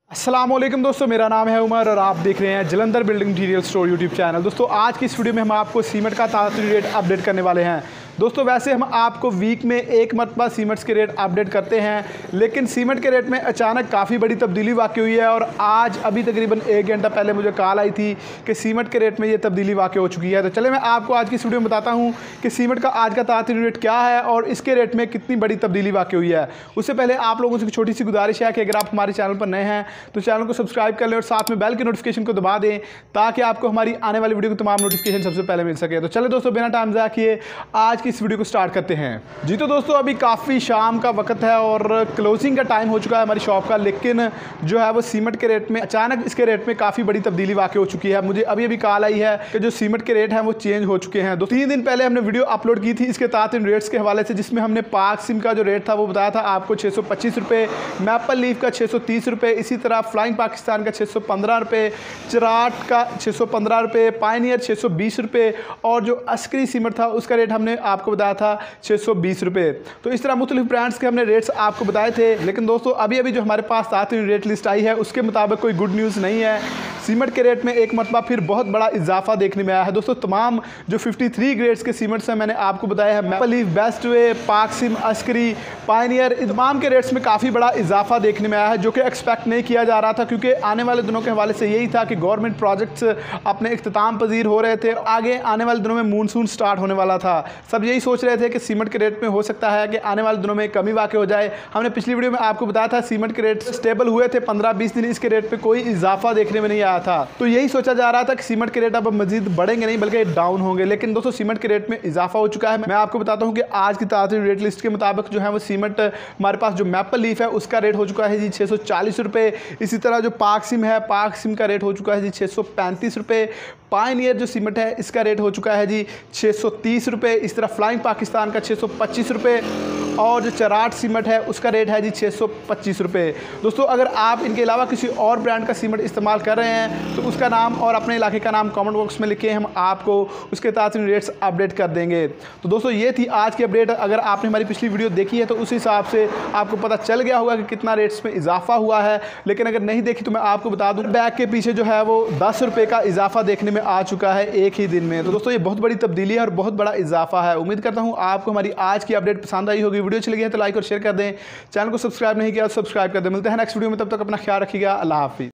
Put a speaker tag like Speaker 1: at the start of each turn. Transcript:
Speaker 1: अस्सलामुअलैकुम दोस्तों, मेरा नाम है उमर और आप देख रहे हैं Jalandhar building material store YouTube channel. दोस्तों आज की इस वीडियो में हम आपको सीमेंट का ताज़ा रेट अपडेट करने वाले हैं। दोस्तों वैसे हम आपको वीक में एक मरतबा सीमेंट्स के रेट अपडेट करते हैं, लेकिन सीमेंट के रेट में अचानक काफ़ी बड़ी तब्दीली वाक़ई हुई है और आज अभी तकरीबन 1 घंटा पहले मुझे कॉल आई थी कि सीमेंट के रेट में ये तब्दीली वाक़ई हो चुकी है। तो चले मैं आपको आज की इस वीडियो में बताता हूँ कि सीमेंट का आज का ताज़ा रेट क्या है और इसके रेट में कितनी बड़ी तब्दीली वाक़ई हुई है। उससे पहले आप लोगों से एक छोटी सी गुजारिश है कि अगर आप हमारे चैनल पर नए हैं तो चैनल को सब्सक्राइब कर लें और साथ में बेल के नोटिफिकेशन को दबा दें ताकि आपको हमारी आने वाली वीडियो की तमाम नोटिफिकेशन सबसे पहले मिल सके। तो चले दोस्तों बिना टाइम ज़ाया किए आज की इस वीडियो को स्टार्ट करते हैं। जी तो दोस्तों अभी काफ़ी शाम का वक्त है और क्लोजिंग का टाइम हो चुका है हमारी शॉप का, लेकिन जो है वो सीमेंट के रेट में अचानक इसके रेट में काफ़ी बड़ी तब्दीली वाक़ई हो चुकी है। मुझे अभी कॉल आई है कि जो सीमेंट के रेट हैं वो चेंज हो चुके हैं। 3 दिन पहले हमने वीडियो अपलोड की थी इसके ताज़ा रेट्स के हवाले से, जिसमें हमने पाक सिम का जो रेट था वो बताया था आपको 625 रुपये, मैपल लीफ का 630 रुपये, इसी तरह फ्लाइंग पाकिस्तान का 615 रुपये, चिराट का 615 रुपये, पायनियर 620 रुपये और जो अस्करी सीमेंट था उसका रेट हमने आपको बताया था 620 रुपये। तो इस तरह मुख्तलिफ ब्रांड्स के हमने रेट्स आपको बताए थे। लेकिन दोस्तों अभी जो हमारे पास ताज़ा रेट लिस्ट आई है उसके मुताबिक कोई गुड न्यूज़ नहीं है। सीमेंट के रेट में एक मरतबा फिर बहुत बड़ा इजाफा देखने में आया है। दोस्तों तमाम जो 53 ग्रेड्स के सीमेंट्स हैं मैंने आपको बताया है, मैपल लीफ, बेस्ट वे, पाक सिम, अस्करी, पायनियर, तमाम के रेट्स में काफ़ी बड़ा इजाफा देखने में आया है जो कि एक्सपेक्ट नहीं किया जा रहा था, क्योंकि आने वाले दिनों के हवाले से यही था कि गवर्नमेंट प्रोजेक्ट्स अपने इख्तिताम पजीर हो रहे थे, आगे आने वाले दिनों में मानसून स्टार्ट होने वाला था। सब यही सोच रहे थे कि सीमेंट के रेट में हो सकता है कि आने वाले दिनों में कमी वाक़ई हो जाए। हमने पिछली वीडियो में आपको बताया था सीमेंट के रेट स्टेबल हुए थे 15-20 दिन, इसके रेट पर कोई इजाफा देखने में नहीं आया था। तो यही सोचा जा रहा था कि सीमेंट के रेट अब मजीद बढ़ेंगे नहीं बल्कि डाउन होंगे, लेकिन दोस्तों सीमेंट के रेट में इजाफा हो चुका है। मैं आपको बताता हूं कि आज की ताज़ा रेट लिस्ट के मुताबिक जो है वो सीमेंट हमारे पास जो मैपल लीफ है उसका रेट हो चुका है जी 640 रुपये, इसी तरह जो पाक सिम है पाक सिम का रेट हो चुका है जी 635 रुपये, पायनियर जो सीमेंट है इसका रेट हो चुका है जी 630 रुपये, इस तरह फ्लाइंग पाकिस्तान का 625 रुपये और जो चराट सीमेंट है उसका रेट है जी 625 रुपये। दोस्तों अगर आप इनके अलावा किसी और ब्रांड का सीमेंट इस्तेमाल कर रहे हैं तो उसका नाम और अपने इलाके का नाम कमेंट बॉक्स में लिखें, हम आपको उसके ताज़ा रेट्स अपडेट कर देंगे। तो दोस्तों ये थी आज की अपडेट। अगर आपने हमारी पिछली वीडियो देखी है तो उस हिसाब से आपको पता चल गया होगा कि कितना रेट्स में इजाफा हुआ है, लेकिन अगर नहीं देखी तो मैं आपको बता दूँ बैग के पीछे जो है वो 10 रुपये का इजाफा देखने में आ चुका है एक ही दिन में। तो दोस्तों ये बहुत बड़ी तब्दीली है और बहुत बड़ा इजाफा है। उम्मीद करता हूँ आपको हमारी आज की अपडेट पसंद आई होगी। वीडियो अच्छी लगी है तो लाइक और शेयर कर दें, चैनल को सब्सक्राइब नहीं किया तो सब्सक्राइब कर दें। मिलते हैं नेक्स्ट वीडियो में, तब तक अपना ख्याल रखिएगा। अल्लाह हाफिज़।